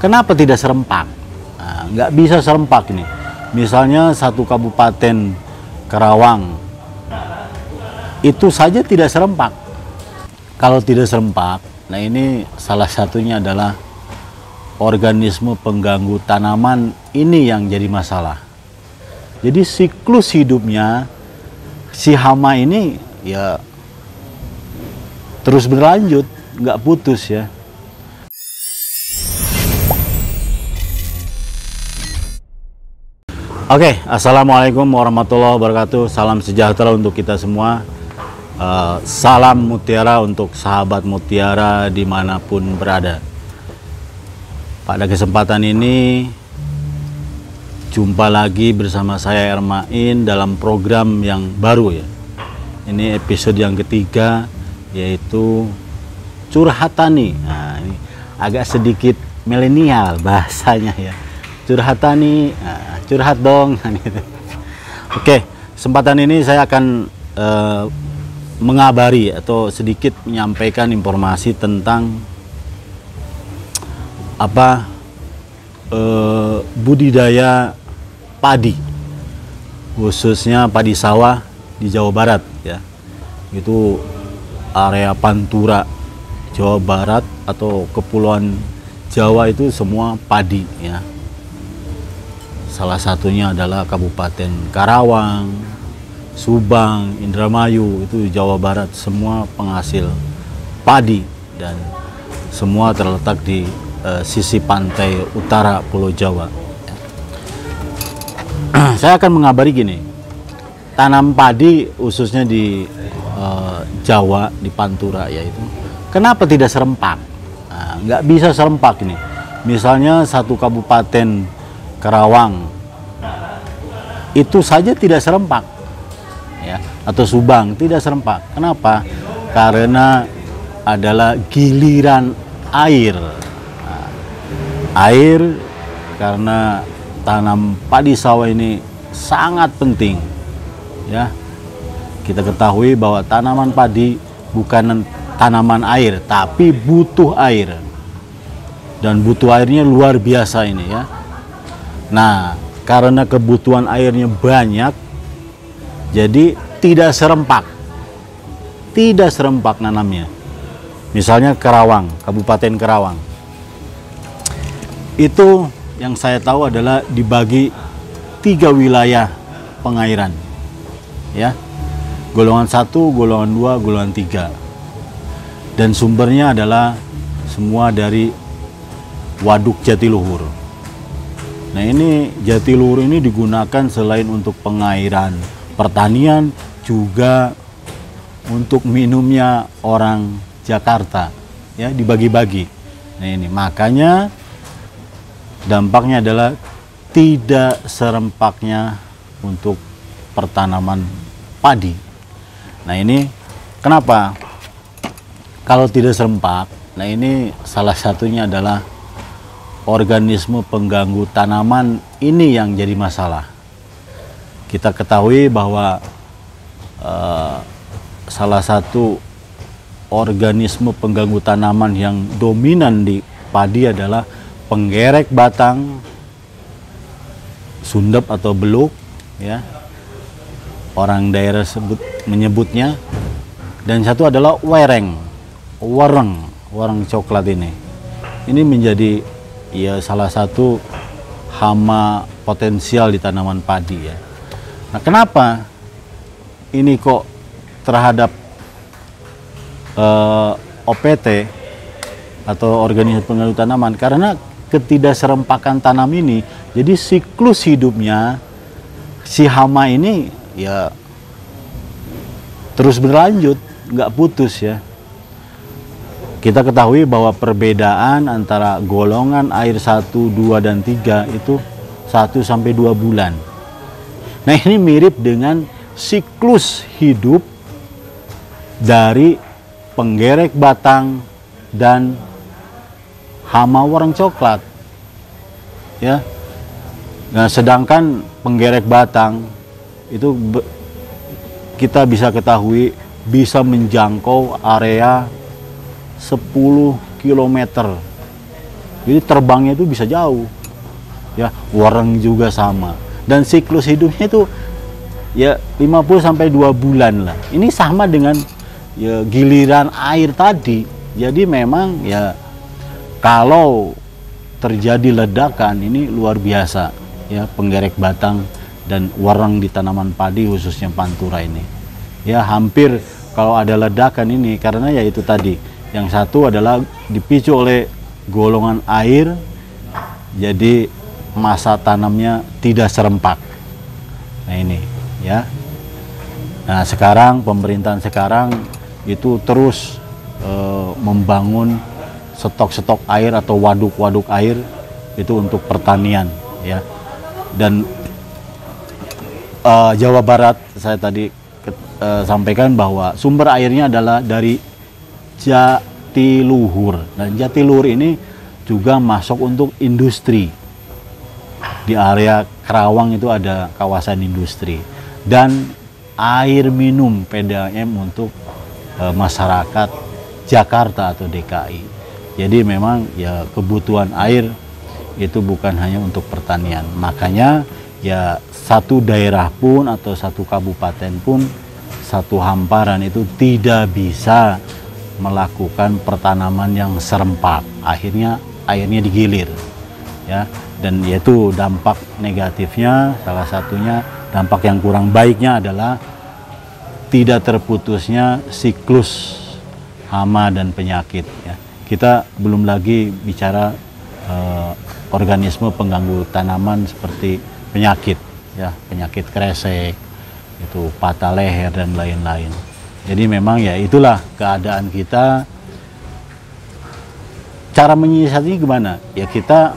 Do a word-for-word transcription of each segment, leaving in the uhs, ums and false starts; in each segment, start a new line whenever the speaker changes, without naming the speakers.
Kenapa tidak serempak? Nah, nggak bisa serempak ini. Misalnya satu kabupaten Karawang, itu saja tidak serempak. Kalau tidak serempak, nah ini salah satunya adalah organisme pengganggu tanaman ini yang jadi masalah. Jadi siklus hidupnya si hama ini ya terus berlanjut, nggak putus ya. Oke, assalamualaikum warahmatullahi wabarakatuh. Salam sejahtera untuk kita semua. Uh, salam mutiara untuk sahabat mutiara dimanapun berada. Pada kesempatan ini, jumpa lagi bersama saya Ermain dalam program yang baru ya. Ini episode yang ketiga, yaitu Curhatani. Nah, ini agak sedikit milenial bahasanya ya. Curhatani, nah, curhat dong. Oke, kesempatan ini saya akan uh, mengabari atau sedikit menyampaikan informasi tentang apa uh, budidaya padi, khususnya padi sawah di Jawa Barat ya. Itu area Pantura Jawa Barat atau Kepulauan Jawa itu semua padi ya. Salah satunya adalah Kabupaten Karawang, Subang, Indramayu, itu Jawa Barat, semua penghasil padi dan semua terletak di uh, sisi pantai utara Pulau Jawa. Saya akan mengabari gini, tanam padi khususnya di uh, Jawa, di Pantura yaitu, kenapa tidak serempak? Nah, nggak bisa serempak ini. Misalnya satu kabupaten Karawang itu saja tidak serempak ya, atau Subang tidak serempak. Kenapa? Karena adalah giliran air. Nah, air karena tanam padi sawah ini sangat penting ya. Kita ketahui bahwa tanaman padi bukan tanaman air, tapi butuh air. Dan butuh airnya luar biasa ini ya. Nah, karena kebutuhan airnya banyak, jadi tidak serempak. Tidak serempak nanamnya. Misalnya Karawang, Kabupaten Karawang. Itu yang saya tahu adalah dibagi tiga wilayah pengairan. Ya. Golongan satu, golongan dua, golongan tiga. Dan sumbernya adalah semua dari Waduk Jatiluhur. Nah, ini Jatiluhur ini digunakan selain untuk pengairan pertanian, juga untuk minumnya orang Jakarta ya, dibagi-bagi. Nah, ini makanya dampaknya adalah tidak serempaknya untuk pertanaman padi. Nah, ini kenapa kalau tidak serempak? Nah, ini salah satunya adalah organisme pengganggu tanaman ini yang jadi masalah. Kita ketahui bahwa uh, salah satu organisme pengganggu tanaman yang dominan di padi adalah penggerek batang, sundep atau beluk ya. Orang daerah sebut menyebutnya. Dan satu adalah wereng, wereng, wereng coklat ini. Ini menjadi ya salah satu hama potensial di tanaman padi ya. Nah, kenapa ini kok terhadap uh, O P T atau organisme pengganggu tanaman? Karena ketidakserempakan tanam ini, jadi siklus hidupnya si hama ini ya terus berlanjut, nggak putus ya. Kita ketahui bahwa perbedaan antara golongan air satu, dua, dan tiga itu satu sampai dua bulan. Nah, ini mirip dengan siklus hidup dari penggerek batang dan hama wereng coklat. Ya. Nah, sedangkan penggerek batang itu kita bisa ketahui bisa menjangkau area sepuluh kilometer Jadi terbangnya itu bisa jauh. Ya, wareng juga sama. Dan siklus hidupnya itu ya lima puluh sampai dua bulan lah. Ini sama dengan ya giliran air tadi. Jadi memang ya kalau terjadi ledakan ini luar biasa ya, penggerek batang dan wareng di tanaman padi khususnya pantura ini. Ya hampir kalau ada ledakan ini karena ya itu tadi. Yang satu adalah dipicu oleh golongan air. Jadi masa tanamnya tidak serempak. Nah ini ya. Nah sekarang pemerintahan sekarang itu terus e, membangun stok-stok air atau waduk-waduk air itu untuk pertanian ya. Dan e, Jawa Barat saya tadi ke, e, sampaikan bahwa sumber airnya adalah dari Jatiluhur. Dan Jatiluhur ini juga masuk untuk industri. Di area Kerawang itu ada kawasan industri dan air minum P D A M untuk e, masyarakat Jakarta atau D K I. Jadi memang ya kebutuhan air itu bukan hanya untuk pertanian. Makanya ya satu daerah pun atau satu kabupaten pun, satu hamparan itu tidak bisa melakukan pertanaman yang serempak. Akhirnya airnya digilir ya. Dan yaitu dampak negatifnya, salah satunya dampak yang kurang baiknya adalah tidak terputusnya siklus hama dan penyakit ya. Kita belum lagi bicara eh, organisme pengganggu tanaman seperti penyakit ya, penyakit kresek, itu patah leher dan lain-lain. Jadi memang ya itulah keadaan kita. Cara menyiasatinya gimana? Ya kita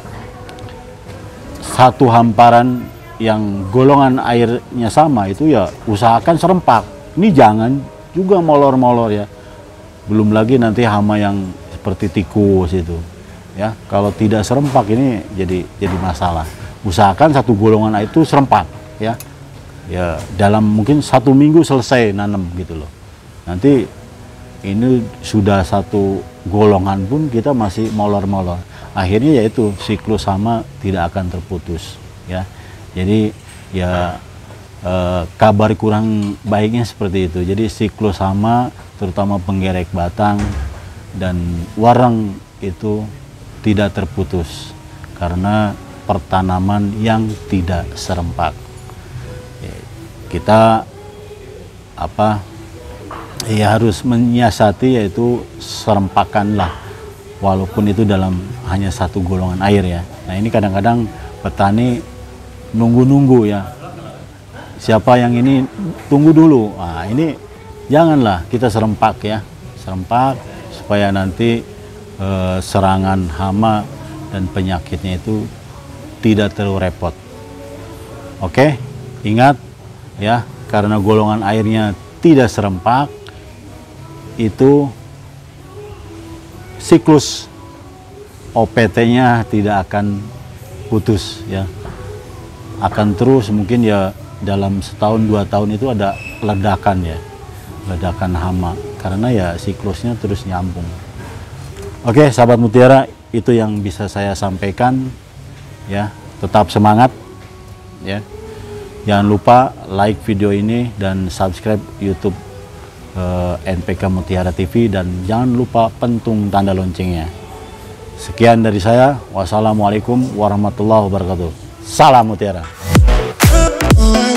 satu hamparan yang golongan airnya sama itu ya usahakan serempak. Ini jangan juga molor-molor ya. Belum lagi nanti hama yang seperti tikus itu. Ya, kalau tidak serempak ini jadi jadi masalah. Usahakan satu golongan air itu serempak ya. Ya, dalam mungkin satu minggu selesai nanam gitu loh. Nanti ini sudah satu golongan pun kita masih molor-molor. Akhirnya yaitu siklus hama tidak akan terputus ya. Jadi ya eh, kabar kurang baiknya seperti itu. Jadi siklus hama terutama penggerek batang dan wareng itu tidak terputus karena pertanaman yang tidak serempak. Ya, kita apa ya harus menyiasati yaitu serempakanlah. Walaupun itu dalam hanya satu golongan air ya. Nah ini kadang-kadang petani nunggu-nunggu ya. Siapa yang ini tunggu dulu. Nah ini janganlah, kita serempak ya. Serempak supaya nanti eh, serangan hama dan penyakitnya itu tidak terlalu repot. Oke, ingat ya, karena golongan airnya tidak serempak itu siklus O P T-nya tidak akan putus ya, akan terus mungkin ya dalam setahun dua tahun itu ada ledakan ya, ledakan hama karena ya siklusnya terus nyambung. Oke sahabat Mutiara, itu yang bisa saya sampaikan ya, tetap semangat ya, jangan lupa like video ini dan subscribe YouTube N P K Mutiara T V dan jangan lupa pentung tanda loncengnya. Sekian dari saya. Wassalamualaikum warahmatullahi wabarakatuh. Salam Mutiara.